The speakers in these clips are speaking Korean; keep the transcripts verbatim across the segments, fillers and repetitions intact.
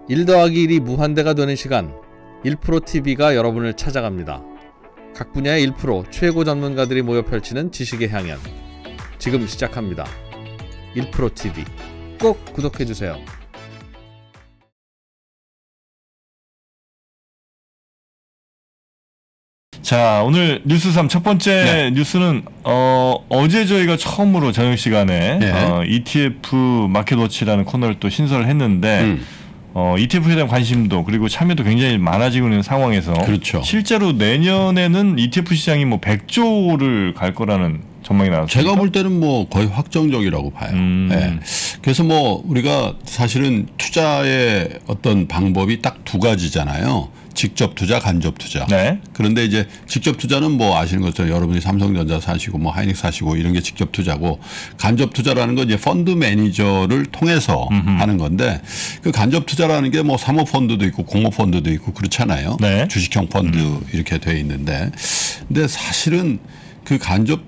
일 더하기 일이 무한대가 되는 시간, 일 프로티비가 여러분을 찾아갑니다. 각 분야의 일 퍼센트 최고 전문가들이 모여 펼치는 지식의 향연, 지금 시작합니다. 일 프로티비 꼭 구독해주세요. 자, 오늘 뉴스 삼 첫 번째 네. 뉴스는 어, 어제 저희가 처음으로 저녁 시간에 네. 어, 이티에프 마켓워치라는 코너를 또 신설을 했는데 음. 어, 이티에프에 대한 관심도 그리고 참여도 굉장히 많아지고 있는 상황에서 그렇죠. 실제로 내년에는 이티에프 시장이 뭐 백조를 갈 거라는 전망이 나왔습니다. 제가 볼 때는 뭐 거의 확정적이라고 봐요. 음. 네. 그래서 뭐 우리가 사실은 투자의 어떤 방법이 딱 두 가지잖아요. 직접 투자, 간접 투자. 네. 그런데 이제 직접 투자는 뭐 아시는 것처럼 여러분이 삼성전자 사시고 뭐 하이닉스 사시고 이런 게 직접 투자고, 간접 투자라는 건 이제 펀드 매니저를 통해서 음흠. 하는 건데, 그 간접 투자라는 게 뭐 사모펀드도 있고 공모펀드도 있고 그렇잖아요. 네. 주식형 펀드 음. 이렇게 돼 있는데, 근데 사실은 그 간접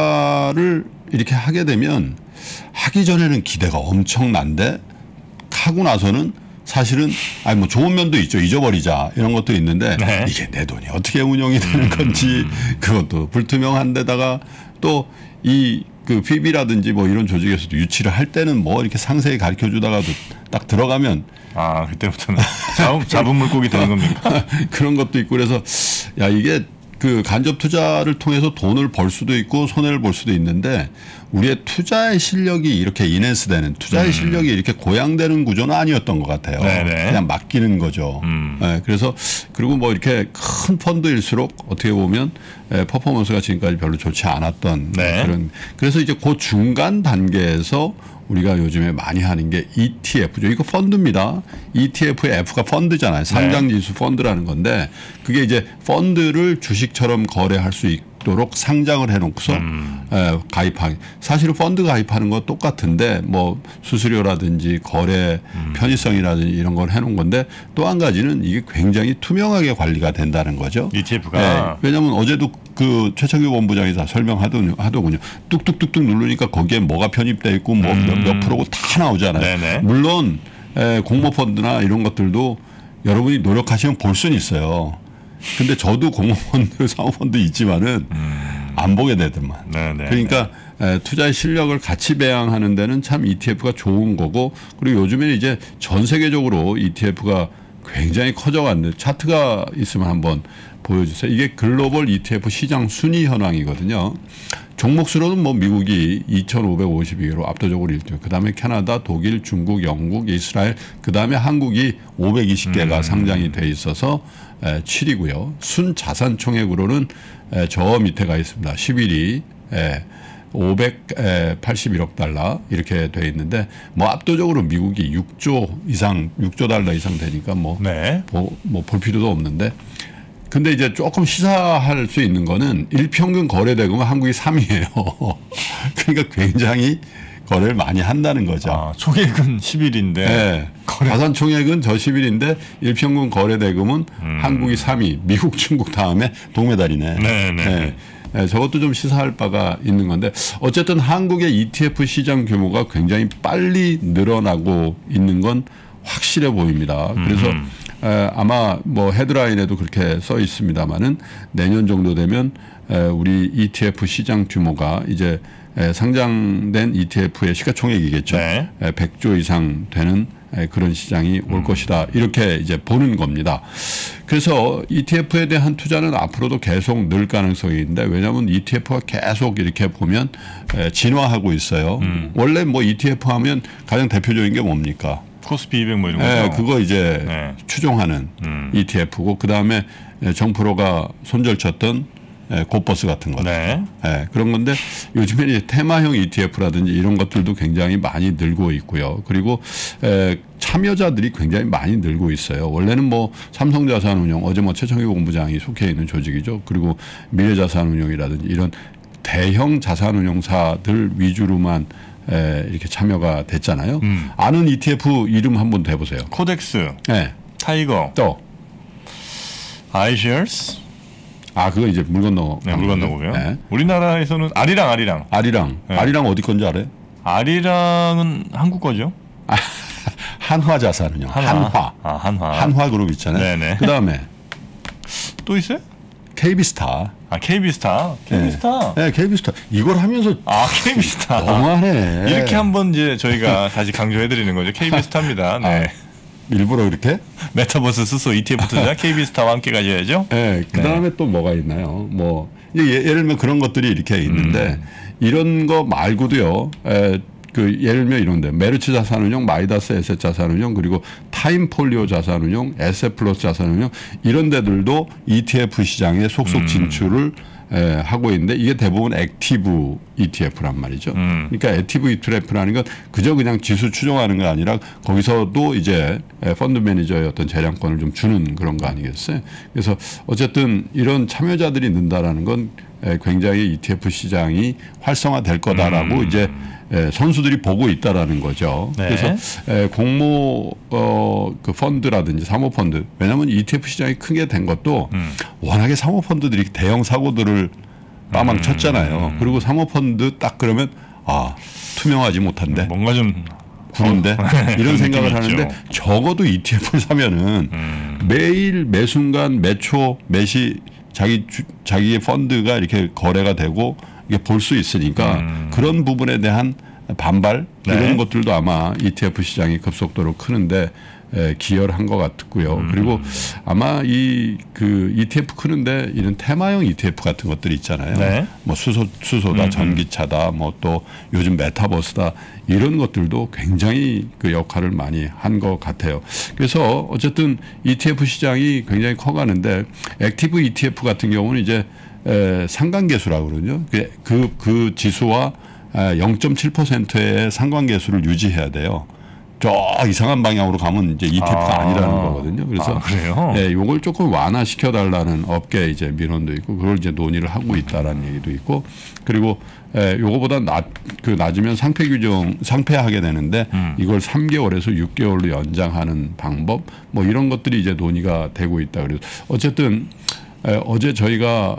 투자를 이렇게 하게 되면 하기 전에는 기대가 엄청난데 하고 나서는 사실은 아니 뭐 좋은 면도 있죠. 잊어버리자 이런 것도 있는데 네. 이게 내 돈이 어떻게 운용이 되는 건지 그것도 불투명한 데다가 또 이 그 피비라든지 뭐 이런 조직에서도 유치를 할 때는 뭐 이렇게 상세히 가르쳐 주다가도 딱 들어가면 아 그때부터는 잡은, 잡은 물고기 되는 겁니까? 그런 것도 있고 그래서 야 이게 그 간접 투자를 통해서 돈을 벌 수도 있고 손해를 볼 수도 있는데 우리의 투자의 실력이 이렇게 인핸스되는 투자의 음. 실력이 이렇게 고양되는 구조는 아니었던 것 같아요. 네네. 그냥 맡기는 거죠. 음. 네, 그래서 그리고 뭐 이렇게 큰 펀드일수록 어떻게 보면 퍼포먼스가 지금까지 별로 좋지 않았던 네. 그런. 그래서 이제 그 중간 단계에서 우리가 요즘에 많이 하는 게 이티에프죠. 이거 펀드입니다. 이티에프의 F가 펀드잖아요. 상장지수 펀드라는 건데 그게 이제 펀드를 주식처럼 거래할 수 있도록 상장을 해놓고서 음. 에, 가입하기. 사실은 펀드 가입하는 거 똑같은데 뭐 수수료라든지 거래 음. 편의성이라든지 이런 걸 해놓은 건데 또 한 가지는 이게 굉장히 투명하게 관리가 된다는 거죠. 이티에프가. 네. 왜냐하면 어제도 그 최창규 본부장이 다 설명하더군요. 뚝뚝뚝뚝 누르니까 거기에 뭐가 편입돼 있고 뭐 몇 몇 음. 프로고 다 나오잖아요. 네네. 물론 에, 공모펀드나 이런 것들도 여러분이 노력하시면 볼 수는 있어요. 근데 저도 공모펀드, 사모펀드 있지만은 음. 안 보게 되더만. 네네. 그러니까 에, 투자의 실력을 같이 배양하는 데는 참 이티에프가 좋은 거고, 그리고 요즘에는 이제 전 세계적으로 이티에프가 굉장히 커져갔는데 차트가 있으면 한번 보여주세요. 이게 글로벌 이티에프 시장 순위 현황이거든요. 종목수로는 뭐 미국이 이천오백오십이 개로 압도적으로 일 등, 그 다음에 캐나다, 독일, 중국, 영국, 이스라엘, 그 다음에 한국이 오백이십 개가 음. 상장이 돼 있어서 칠 위고요. 순자산 총액으로는 저 밑에 가 있습니다. 십일 위. 오백팔십일억 달러 이렇게 돼 있는데 뭐 압도적으로 미국이 육조 이상, 육조 달러 이상 되니까 뭐 네. 뭐, 뭐 볼 필요도 없는데, 근데 이제 조금 시사할 수 있는 거는 일평균 거래 대금은 한국이 삼 위예요. 그러니까 굉장히 거래를 많이 한다는 거죠. 아, 총액은 십 일인데 네. 거래... 자산 총액은 저 십 일인데 일평균 거래 대금은 음. 한국이 삼 위, 미국, 중국 다음에 동메달이네. 네네. 네. 네, 저것도 좀 시사할 바가 있는 건데 어쨌든 한국의 이티에프 시장 규모가 굉장히 빨리 늘어나고 있는 건 확실해 보입니다. 그래서 음. 에, 아마 뭐 헤드라인에도 그렇게 써 있습니다만은 내년 정도 되면 에, 우리 이티에프 시장 규모가 이제 에, 상장된 이티에프의 시가총액이겠죠. 네. 에, 백조 이상 되는 에, 그런 시장이 올 음. 것이다. 이렇게 이제 보는 겁니다. 그래서 이티에프에 대한 투자는 앞으로도 계속 늘 가능성이 있는데, 왜냐하면 이티에프가 계속 이렇게 보면 에, 진화하고 있어요. 음. 원래 뭐 이티에프 하면 가장 대표적인 게 뭡니까? 코스피 이백 뭐 이런 거. 네, 그거 이제 네. 추종하는 음. 이티에프고, 그 다음에 정프로가 손절쳤던 고버스 같은 거죠. 네. 네, 그런 건데 요즘에는 테마형 이티에프라든지 이런 것들도 굉장히 많이 늘고 있고요. 그리고 에, 참여자들이 굉장히 많이 늘고 있어요. 원래는 뭐 삼성자산운용, 어제 뭐 최창규 본부장이 속해 있는 조직이죠. 그리고 미래자산운용이라든지 이런 대형 자산운용사들 위주로만 에, 이렇게 참여가 됐잖아요. 음. 아는 이티에프 이름 한번 대보세요. 코덱스, 네. 타이거, 또 아이쉐어스. 아, 그거 이제 물 건너. 네, 물 건너고요. 네. 우리나라에서는 아리랑, 아리랑. 아리랑. 네. 아리랑 어디 건지 알아요? 아리랑은 한국 거죠. 아, 한화자산운용, 한화, 한화, 아, 한화, 한화 그룹 있잖아요. 네네. 그 다음에 또 있어요? 케이비스타. 아, 케이비스타. 케이비스타. 네, 네 케이비스타. 이걸 하면서 아, 케이비스타. 너무하네. 이렇게 한번 이제 저희가 다시 강조해 드리는 거죠. 케이비스타입니다. 네. 아, 일부러 이렇게? 메타버스 수소 이티에프 투자 케이비스타와 함께 가셔야죠. 네. 그다음에 네. 또 뭐가 있나요? 뭐 이제 예를 들면 그런 것들이 이렇게 있는데 음. 이런 거 말고도요. 에, 그 예를 들면 이런데 메르츠 자산운용, 마이다스 에셋 자산운용, 그리고 타임폴리오 자산운용, 에셋플러스 자산운용 이런 데들도 이티에프 시장에 속속 진출을 음. 에, 하고 있는데 이게 대부분 액티브 이티에프란 말이죠. 음. 그러니까 액티브 이티에프라는 건 그저 그냥 지수 추종하는 게 아니라 거기서도 이제 펀드 매니저의 어떤 재량권을 좀 주는 그런 거 아니겠어요? 그래서 어쨌든 이런 참여자들이 는다라는 건 굉장히 이티에프 시장이 활성화될 거다라고 음. 이제 선수들이 보고 있다라는 거죠. 네. 그래서 공모 어, 그 펀드라든지 사모펀드 왜냐하면 이티에프 시장이 크게 된 것도 음. 워낙에 사모펀드들이 대형 사고들을 빠망 쳤잖아요. 음. 그리고 사모펀드 딱 그러면 아 투명하지 못한데 뭔가 좀 구른데 이런 생각을 하는데 적어도 이티에프를 사면은 음. 매일 매 순간 매초 매시 자기 주, 자기의 펀드가 이렇게 거래가 되고 이게 볼 수 있으니까 음. 그런 부분에 대한 반발 네. 이런 것들도 아마 이티에프 시장이 급속도로 크는데 에, 기여를 한 것 같고요. 음. 그리고 아마 이 그 이티에프 크는데 이런 테마형 이티에프 같은 것들이 있잖아요. 네. 뭐 수소 수소다, 음. 전기차다, 뭐 또 요즘 메타버스다 이런 것들도 굉장히 그 역할을 많이 한 것 같아요. 그래서 어쨌든 이티에프 시장이 굉장히 커가는데 액티브 이티에프 같은 경우는 이제 에, 상관계수라고 그러죠. 그, 그, 그 지수와 영 점 칠 퍼센트의 상관계수를 유지해야 돼요. 저 이상한 방향으로 가면 이제 이티에프가 아, 아니라는 거거든요. 그래서 아, 그래요? 예, 요걸 조금 완화시켜 달라는 업계 이제 민원도 있고 그걸 이제 논의를 하고 있다라는 얘기도 있고 그리고 예, 요거보다 낮, 그 낮으면 상폐 규정 상폐하게 되는데 음. 이걸 삼 개월에서 육 개월로 연장하는 방법 뭐 이런 것들이 이제 논의가 되고 있다. 그래서 어쨌든 에, 어제 저희가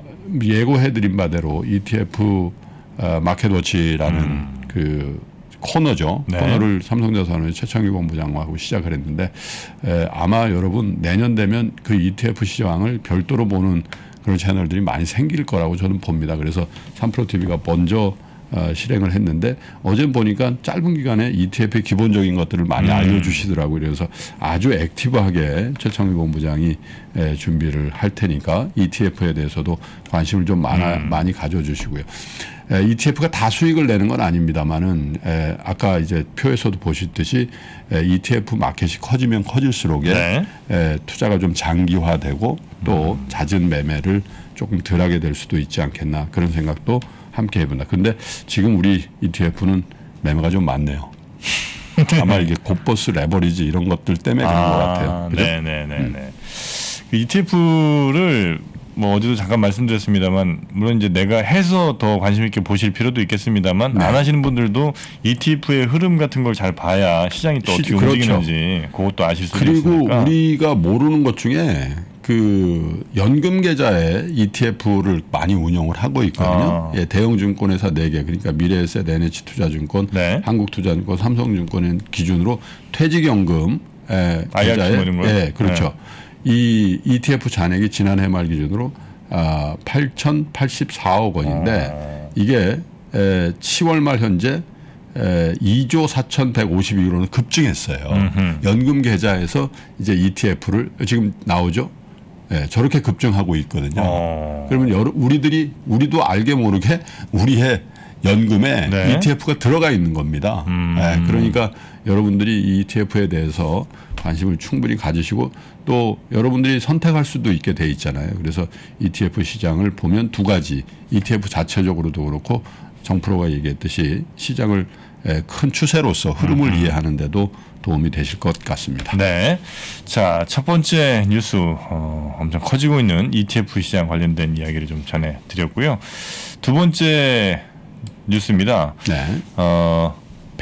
예고해드린 바대로 이티에프 어, 마켓워치라는 음. 그 코너죠. 네. 코너를 삼성자산운용 최창규 본부장하고 시작을 했는데 에, 아마 여러분 내년 되면 그 이티에프 시장을 별도로 보는 그런 채널들이 많이 생길 거라고 저는 봅니다. 그래서 삼프로티비가 먼저 어, 실행을 했는데 어제 보니까 짧은 기간에 이티에프의 기본적인 것들을 많이 음. 알려주시더라고요. 그래서 아주 액티브하게 최창규 본부장이 에, 준비를 할 테니까 이티에프에 대해서도 관심을 좀 많아, 음. 많이 가져주시고요. 에, 이티에프가 다 수익을 내는 건 아닙니다만은 에, 아까 이제 표에서도 보시듯이 에, 이티에프 마켓이 커지면 커질수록 네. 에, 투자가 좀 장기화되고 또 음. 잦은 매매를 조금 덜하게 될 수도 있지 않겠나 그런 생각도 함께 해본다. 근데 지금 우리 이티에프는 매매가 좀 많네요. 아마 이게 곧버스 레버리지 이런 것들 때문에 그런 아, 것 같아요. 그죠? 네네네. 음. 그 이티에프를 뭐 어제도 잠깐 말씀드렸습니다만 물론 이제 내가 해서 더 관심 있게 보실 필요도 있겠습니다만 네. 안 하시는 분들도 이티에프의 흐름 같은 걸 잘 봐야 시장이 또 어떻게 그렇죠. 움직이는지 그것도 아실 수 있으니까. 그리고 우리가 모르는 것 중에 그 연금 계좌에 이티에프를 많이 운영을 하고 있거든요. 아. 예, 대형증권회사 네 개 그러니까 미래에셋, 엔에이치투자증권, 네. 한국투자증권, 삼성증권을 기준으로 퇴직연금 에, 계좌에 예, 그렇죠. 네. 이 이티에프 잔액이 지난해 말 기준으로 아, 팔천팔십사억 원인데 아. 이게 에, 시월 말 현재 에, 이조 사천백오십이억으로는 급증했어요. 음흠. 연금 계좌에서 이제 이티에프를 지금 나오죠. 네, 저렇게 급증하고 있거든요. 어. 그러면 여러, 우리들이 우리도 알게 모르게 우리의 연금에 네. 이티에프가 들어가 있는 겁니다. 음. 네, 그러니까 여러분들이 이 이티에프에 대해서 관심을 충분히 가지시고 또 여러분들이 선택할 수도 있게 돼 있잖아요. 그래서 이티에프 시장을 보면 두 가지 이티에프 자체적으로도 그렇고 정프로가 얘기했듯이 시장을 큰 추세로서 흐름을 음. 이해하는 데도 도움이 되실 것 같습니다. 네. 자, 첫 번째 뉴스 어, 엄청 커지고 있는 이티에프 시장 관련된 이야기를 좀 전해드렸고요. 두 번째 뉴스입니다. 네. 어,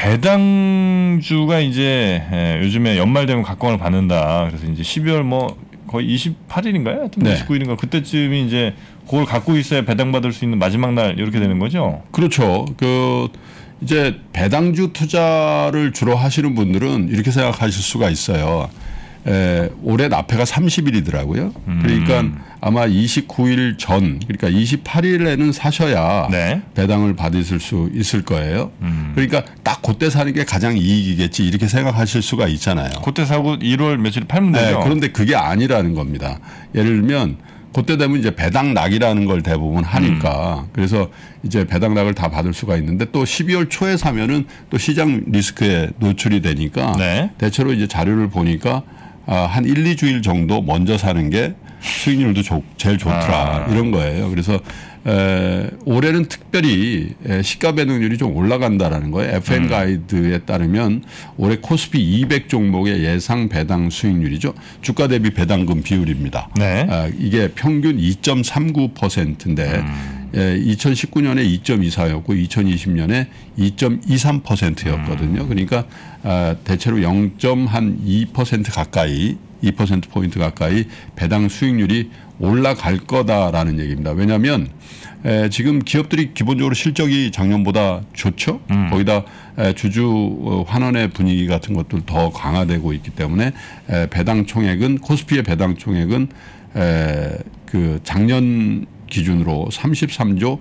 배당주가 이제 예, 요즘에 연말 되면 각광을 받는다. 그래서 이제 십이월 뭐 거의 이십팔일인가요? 하여튼 네. 이십구일인가 그때쯤이 이제 그걸 갖고 있어야 배당받을 수 있는 마지막 날 이렇게 되는 거죠? 그렇죠. 그 이제 배당주 투자를 주로 하시는 분들은 이렇게 생각하실 수가 있어요. 에, 올해 납회가 삼십 일이더라고요. 음. 그러니까 아마 이십구 일 전, 그러니까 이십팔 일에는 사셔야 네. 배당을 받으실 수 있을 거예요. 음. 그러니까 딱 그때 사는 게 가장 이익이겠지 이렇게 생각하실 수가 있잖아요. 그때 사고 일월 며칠 팔면 되죠. 네, 그런데 그게 아니라는 겁니다. 예를 들면 그때 되면 이제 배당락이라는 걸 대부분 하니까 음. 그래서 이제 배당락을 다 받을 수가 있는데 또 십이월 초에 사면은 또 시장 리스크에 노출이 되니까 네. 대체로 이제 자료를 보니까 아, 한 일, 이 주일 정도 먼저 사는 게 수익률도 조, 제일 좋더라 아. 이런 거예요. 그래서 에, 올해는 특별히 시가 배당률이 좀 올라간다라는 거예요. 에프엠 음. 가이드에 따르면 올해 코스피 이백 종목의 예상 배당 수익률이죠. 주가 대비 배당금 비율입니다. 네. 아, 이게 평균 이 점 삼구 퍼센트인데 음. 예, 이천십구 년에 이 점 이사였고 이천이십 년에 이 점 이삼 퍼센트였거든요. 그러니까 아, 대체로 영 점 이 퍼센트 가까이 이 퍼센트 포인트 가까이 배당 수익률이 올라갈 거다라는 얘기입니다. 왜냐하면 에, 지금 기업들이 기본적으로 실적이 작년보다 좋죠. 음. 거기다 에, 주주 환원의 분위기 같은 것들 더 강화되고 있기 때문에 에, 배당 총액은 코스피의 배당 총액은 에, 그 작년 기준으로 삼십삼조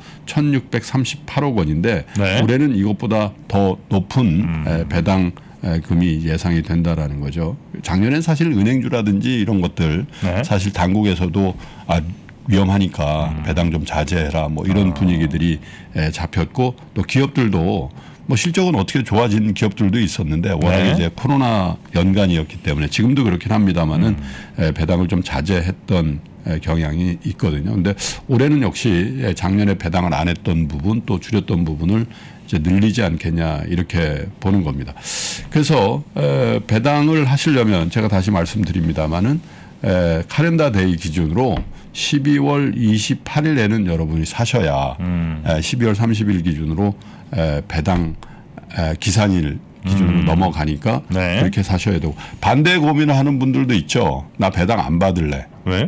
천육백삼십팔억 원인데 네. 올해는 이것보다 더 높은 음. 에, 배당 금이 예상이 된다라는 거죠. 작년엔 사실 은행주라든지 이런 것들 네. 사실 당국에서도 아, 위험하니까 음. 배당 좀 자제해라 뭐 이런 어. 분위기들이 잡혔고 또 기업들도 뭐 실적은 어떻게 좋아진 기업들도 있었는데 워낙에 네. 이제 코로나 연간이었기 때문에 지금도 그렇긴 합니다만은 음. 배당을 좀 자제했던 경향이 있거든요. 근데 올해는 역시 작년에 배당을 안 했던 부분 또 줄였던 부분을 이제 늘리지 않겠냐 이렇게 보는 겁니다. 그래서 에, 배당을 하시려면 제가 다시 말씀드립니다만은 에, 카렌다 데이 기준으로 십이월 이십팔 일에는 여러분이 사셔야 음. 에, 십이월 삼십 일 기준으로 에, 배당 에, 기산일 기준으로 음. 넘어가니까 네. 그렇게 사셔야 되고 반대 고민을 하는 분들도 있죠. 나 배당 안 받을래. 왜?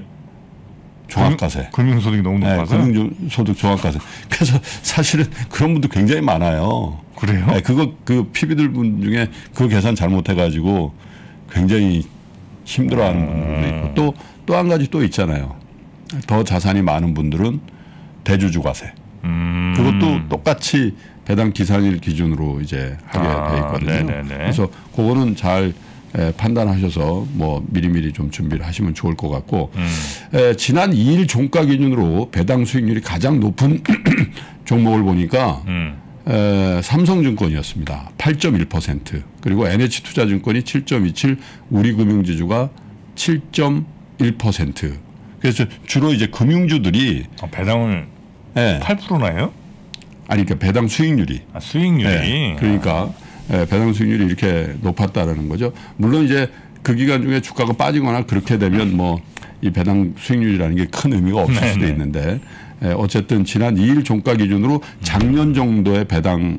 종합과세. 금융소득이 너무 높아서? 네, 금융소득 종합과세. 그래서 사실은 그런 분도 굉장히 많아요. 그래요? 네, 그거 그 피비들 분 중에 그 계산 잘못해가지고 굉장히 힘들어하는 음. 분들도 있고 또 또 한 가지 또 있잖아요. 더 자산이 많은 분들은 대주주과세. 음. 그것도 똑같이 배당 기산일 기준으로 이제 하게 아, 돼 있거든요. 네네네. 그래서 그거는 잘 에, 판단하셔서 뭐 미리미리 좀 준비를 하시면 좋을 것 같고 음. 에, 지난 이 일 종가 기준으로 배당 수익률이 가장 높은 종목을 보니까 음. 에, 삼성증권이었습니다. 팔 점 일 퍼센트 그리고 엔에이치투자증권이 칠 점 이칠 우리금융지주가 칠 점 일 퍼센트 그래서 주로 이제 금융주들이 아, 배당을 네. 팔 퍼센트나 해요? 아니 그러니까 배당 수익률이 아, 수익률이 네. 그러니까 예, 배당 수익률이 이렇게 높았다라는 거죠. 물론 이제 그 기간 중에 주가가 빠지거나 그렇게 되면 뭐 이 배당 수익률이라는 게 큰 의미가 없을 네네. 수도 있는데 예, 어쨌든 지난 이 일 종가 기준으로 작년 정도의 배당을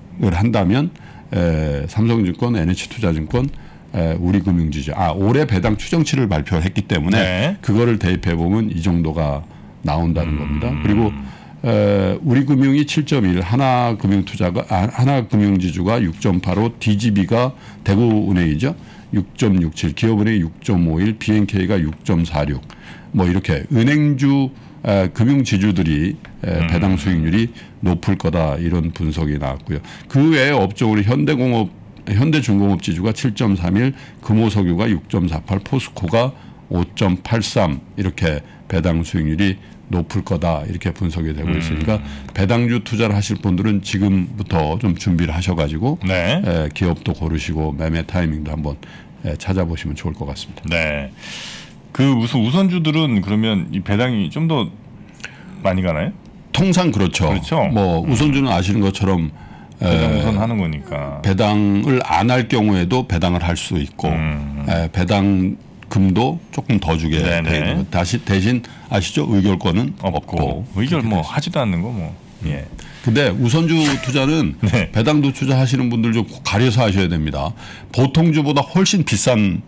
한다면 에, 삼성증권, 엔에이치투자증권, 에, 우리금융지주 아 올해 배당 추정치를 발표했기 때문에 네. 그거를 대입해 보면 이 정도가 나온다는 음. 겁니다. 그리고 에, 우리금융이 칠 점 일, 하나금융투자가 아, 하나금융지주가 육 점 팔오, 디지비가 대구은행이죠. 육 점 육칠, 기업은행이 육 점 오일, 비엔케이가 육 점 사육. 뭐 이렇게 은행주 에, 금융지주들이 에, 배당 수익률이 높을 거다 이런 분석이 나왔고요. 그 외에 업종으로 현대공업, 현대중공업지주가 칠 점 삼일, 금호석유가 육 점 사팔, 포스코가 오 점 팔삼 이렇게 배당 수익률이 높을 거다 이렇게 분석이 되고 음. 있으니까 배당주 투자를 하실 분들은 지금부터 좀 준비를 하셔가지고 네. 에, 기업도 고르시고 매매 타이밍도 한번 에, 찾아보시면 좋을 것 같습니다. 네. 그 우선 우선주들은 그러면 이 배당이 좀 더 많이 가나요? 통상 그렇죠. 그렇죠. 뭐 음. 우선주는 아시는 것처럼 배당 우선 하는 거니까 배당을 안 할 경우에도 배당을 할 수 있고 음. 에, 배당 금도 조금 더 주게 되는 다시 대신 아시죠? 의결권은 없고, 없고. 의결 뭐 되죠. 하지도 않는 거 뭐. 예. 근데 우선주 투자는 네. 배당도 투자하시는 분들 좀 가려서 하셔야 됩니다. 보통주보다 훨씬 비싼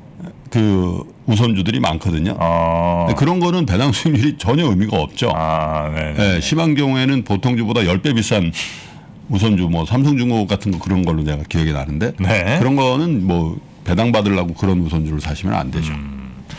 그 우선주들이 많거든요. 아. 그런 거는 배당 수익률이 전혀 의미가 없죠. 아, 네, 심한 경우에는 보통주보다 십 배 비싼 우선주 뭐 삼성중공업 같은 거 그런 걸로 제가 기억이 나는데 네. 그런 거는 뭐 배당 받으려고 그런 우선주를 사시면 안 되죠. 음.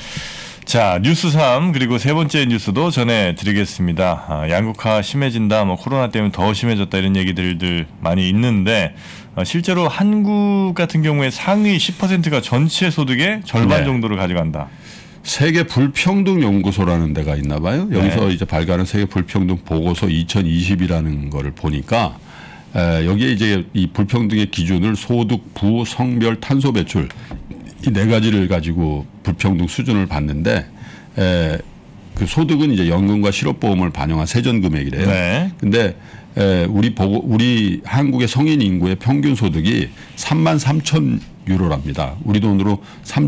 자, 뉴스 삼 그리고 세 번째 뉴스도 전해드리겠습니다. 아, 양극화 심해진다, 뭐 코로나 때문에 더 심해졌다 이런 얘기들들 많이 있는데 어, 실제로 한국 같은 경우에 상위 십 퍼센트가 전체 소득의 절반 네. 정도를 가져간다. 세계 불평등 연구소라는 데가 있나 봐요. 여기서 네. 이제 발간한 세계 불평등 보고서 이천이십이라는 거를 보니까 에, 여기에 이제 이 불평등의 기준을 소득, 부, 성별, 탄소 배출 이 네 가지를 가지고 불평등 수준을 봤는데 에, 그 소득은 이제 연금과 실업보험을 반영한 세전 금액이래요. 네. 근데 에, 우리 보고 우리 한국의 성인 인구의 평균 소득이 삼만 삼천 유로랍니다. 우리 돈으로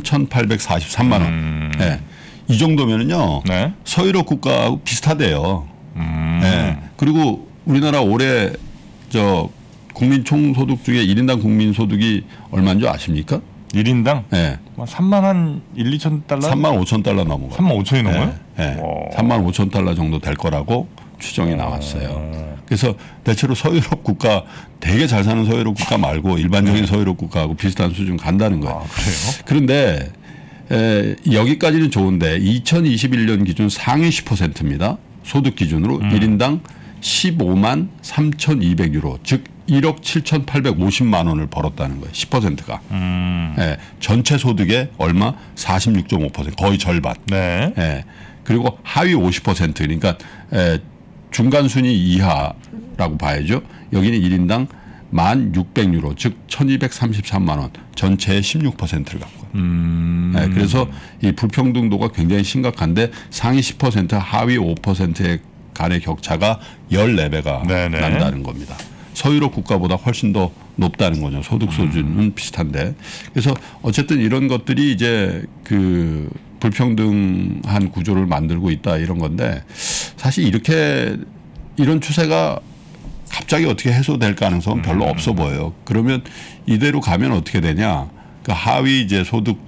삼천팔백사십삼만 원. 음. 네. 이 정도면은요. 네. 서유럽 국가하고 비슷하대요. 음. 네. 그리고 우리나라 올해 저 국민 총소득 중에 일 인당 국민 소득이 얼마인 줄 아십니까? 일 인당 네. 삼만 한 일, 이천 달러? 삼만 오천 달러 넘어가요. 삼만 오천이 넘어요? 네. 네. 삼만 오천 달러 정도 될 거라고 추정이 나왔어요. 그래서 대체로 서유럽 국가 되게 잘 사는 서유럽 국가 말고 일반적인 네. 서유럽 국가하고 비슷한 수준 간다는 거예요. 아, 그래요? 그런데 에, 여기까지는 좋은데 이천이십일 년 기준 상위 십 퍼센트입니다. 소득 기준으로 음. 일 인당 십오만 삼천이백 유로 즉 일억 칠천팔백오십만 원을 벌었다는 거예요. 십 퍼센트가. 음. 예, 전체 소득의 얼마? 사십육 점 오 퍼센트 거의 절반. 네. 예, 그리고 하위 오십 퍼센트 그러니까 에, 중간 순위 이하라고 봐야죠. 여기는 일 인당 만 육백 유로 즉 천이백삼십삼만 원 전체의 십육 퍼센트를 갖고 있어요. 음. 네, 그래서 이 불평등도가 굉장히 심각한데 상위 십 퍼센트 하위 오 퍼센트의 간의 격차가 십사 배가 네네. 난다는 겁니다. 서유럽 국가보다 훨씬 더 높다는 거죠. 소득 수준은 음. 비슷한데. 그래서 어쨌든 이런 것들이 이제 그 불평등한 구조를 만들고 있다 이런 건데 사실 이렇게 이런 추세가 갑자기 어떻게 해소될 가능성은 별로 음. 없어 보여요. 그러면 이대로 가면 어떻게 되냐? 그 하위 이제 소득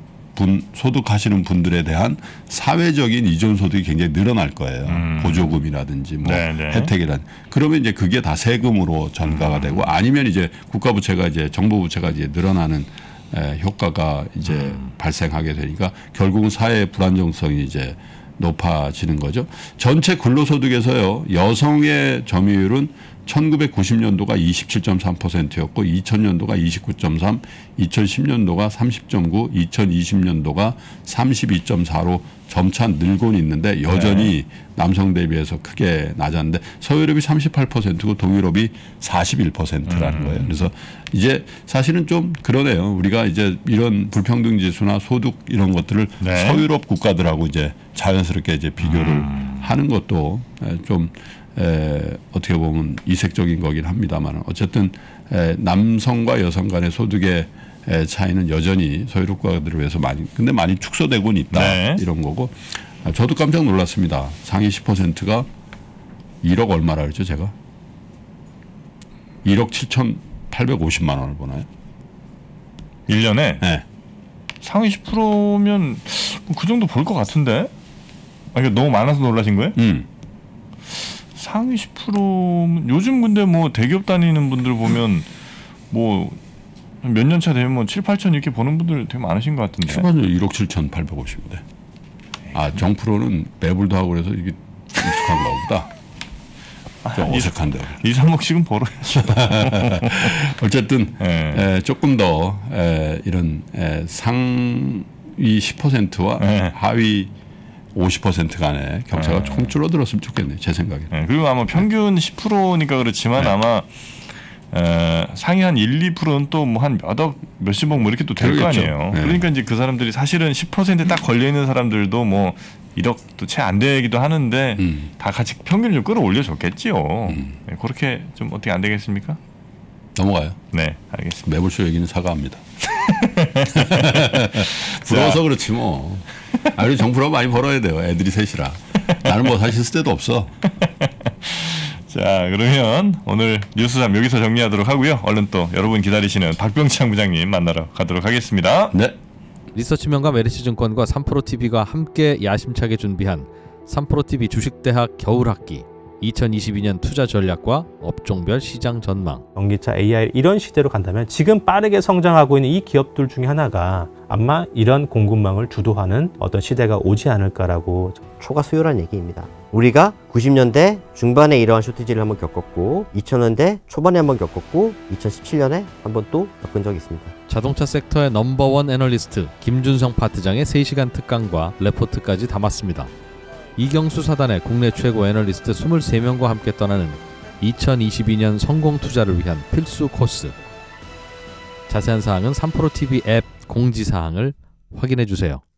분 소득하시는 분들에 대한 사회적인 이전 소득이 굉장히 늘어날 거예요. 음. 보조금이라든지 뭐 네네. 혜택이란. 그러면 이제 그게 다 세금으로 전가가 음. 되고 아니면 이제 국가 부채가 이제 정부 부채가 이제 늘어나는 에, 효과가 이제 음. 발생하게 되니까 결국은 사회의 불안정성이 이제 높아지는 거죠. 전체 근로소득에서요 여성의 점유율은 천구백구십 년도가 이십칠 점 삼 퍼센트였고 이천 년도가 이십구 점 삼, 이천십 년도가 삼십 점 구, 이천이십 년도가 삼십이 점 사로 점차 늘고는 있는데 여전히 네. 남성 대비해서 크게 낮았는데 서유럽이 삼십팔 퍼센트고 동유럽이 사십일 퍼센트라는 음. 거예요. 그래서 이제 사실은 좀 그러네요. 우리가 이제 이런 불평등 지수나 소득 이런 것들을 네. 서유럽 국가들하고 이제 자연스럽게 이제 비교를 음. 하는 것도 좀 에, 어떻게 보면 이색적인 거긴 합니다만 어쨌든 에, 남성과 여성 간의 소득의 에, 차이는 여전히 서유럽 국가들에 비해서 많이 근데 많이 축소되고는 있다 네. 이런 거고 아, 저도 깜짝 놀랐습니다. 상위 십 퍼센트가 일억 얼마라 그랬죠 제가? 일억 칠천팔백오십만 원을 버나요? 일 년에? 네. 상위 십 퍼센트면 그 정도 벌 것 같은데? 아, 이게 너무 많아서 놀라신 거예요? 음. 상위 십 퍼센트면 요즘 근데 뭐 대기업 다니는 분들 보면 뭐 몇 년 차 되면 뭐 칠, 팔천 이렇게 버는 분들 되게 많으신 것 같은데. 추가로 일억 칠천팔백오십인데. 아, 정프로는 매불도 하고 그래서 이게 익숙한가 보다. 좀 어색한데. 이, 삼억씩은 벌어야죠. 어쨌든 네. 에, 조금 더 에, 이런 에, 상위 십 퍼센트와 네. 하위 오십 퍼센트 간의 격차가 네. 조금 줄어들었으면 좋겠네요. 제 생각에. 네. 그리고 아마 평균 네. 십 퍼센트니까 그렇지만 네. 아마 에, 상위 한 일, 이 퍼센트는 또 뭐 한 몇억, 몇십억 뭐 이렇게 또 될 거 아니에요. 네. 그러니까 이제 그 사람들이 사실은 십 퍼센트에 딱 걸려있는 사람들도 뭐 일억도 채 안 되기도 하는데 음. 다 같이 평균을 좀 끌어올려 줬겠지요. 음. 네, 그렇게 좀 어떻게 안 되겠습니까? 넘어가요. 네, 알겠습니다. 매불쇼 얘기는 사과합니다. 부러워서 그렇지 뭐. 아, 우리 정프로 많이 벌어야 돼요. 애들이 셋이라. 나는 뭐 사실 쓸 데도 없어. 자, 그러면 오늘 뉴스삼 여기서 정리하도록 하고요. 얼른 또 여러분 기다리시는 박병창 부장님 만나러 가도록 하겠습니다. 네. 리서치명가 메리츠증권과 삼프로티비가 함께 야심차게 준비한 삼프로티비 주식대학 겨울학기 이천이십이 년 투자 전략과 업종별 시장 전망. 전기차, 에이아이 이런 시대로 간다면 지금 빠르게 성장하고 있는 이 기업들 중에 하나가 아마 이런 공급망을 주도하는 어떤 시대가 오지 않을까라고. 초과 수요란 얘기입니다. 우리가 구십 년대 중반에 이러한 쇼티지를 한번 겪었고 이천 년대 초반에 한번 겪었고 이천십칠 년에 한번 또 겪은 적이 있습니다. 자동차 섹터의 넘버원 애널리스트 김준성 파트장의 세 시간 특강과 레포트까지 담았습니다. 이경수 사단의 국내 최고 애널리스트 이십삼 명과 함께 떠나는 이천이십이 년 성공 투자를 위한 필수 코스. 자세한 사항은 삼프로티비 앱 공지사항을 확인해 주세요.